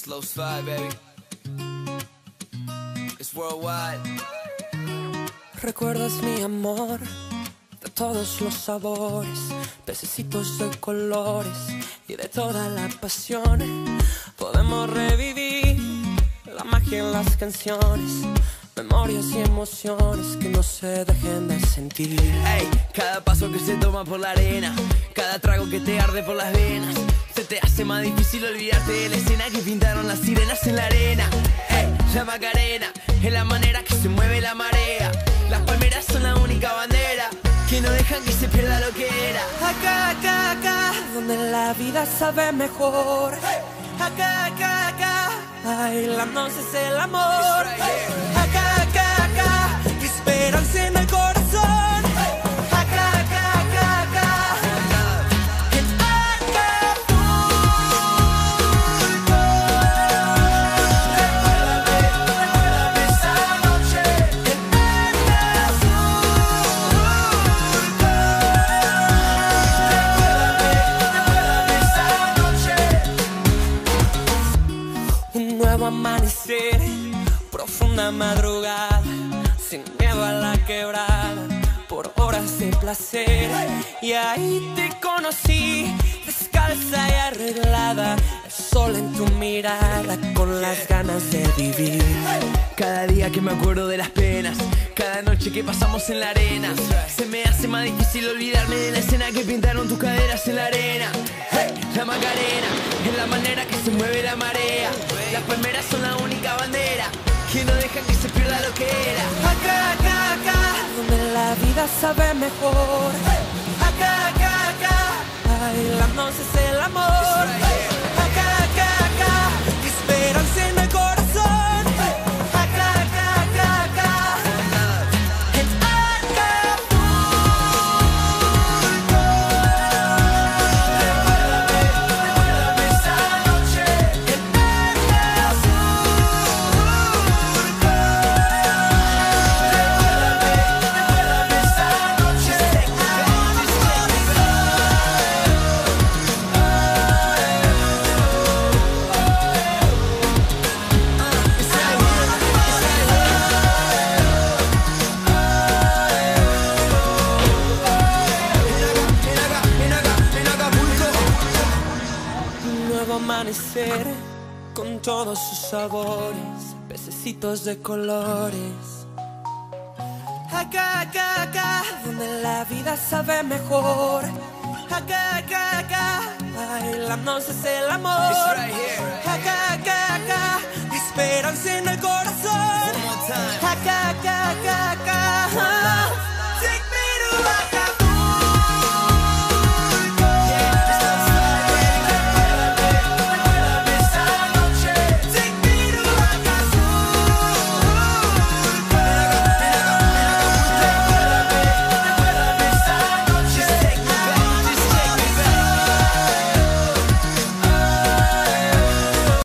Slow slide, baby. It's worldwide. Recuerdas mi amor de todos los sabores, pececitos de colores y de toda la pasión. Podemos revivir la magia en las canciones, memorias y emociones que no se dejen de sentir. Ey, cada paso que se toma por la arena, cada trago que te arde por las venas, se te hace más difícil olvidarte de la escena que pintaron las sirenas en la arena. Ey, la Macarena es la manera que se mueve la marea. Las palmeras son la única bandera que no dejan que se pierda lo que era. Acá, acá, acá, donde la vida sabe mejor. Acá, acá, acá, bailando es el amor. Acá, acá, acá, esperanza en el corazón. Acá, acá, acá, acá, en Acapulco. Recuérdame esa noche en Acapulco. Recuérdame esa noche. Un nuevo amanecer, profunda madrugada, sin miedo a la quebrada, por horas de placer. Y ahí te conocí, descalza y arreglada, el sol en tu mirada, con las ganas de vivir. Cada día que me acuerdo de las penas, cada noche que pasamos en la arena, se me hace más difícil olvidarme de la escena que pintaron tus caderas en la arena. Hey, la Macarena es la manera que se mueve la marea. Las palmeras son la única bandera que no dejan que se pierda lo que era. Acá, acá, acá, donde la vida sabe mejor. Acá, acá, acá, bailando es el amor. Acá, acá, acá, esperanza en el corazón. Acá, acá, acá, acá, en Acapulco. Recuérdame esa noche en Recuérdame esa noche en Un nuevo amanecer con todos sus sabores, pececitos de colores. Acá, acá, acá, donde la vida sabe mejor. Acá, acá, acá, bailando es el amor.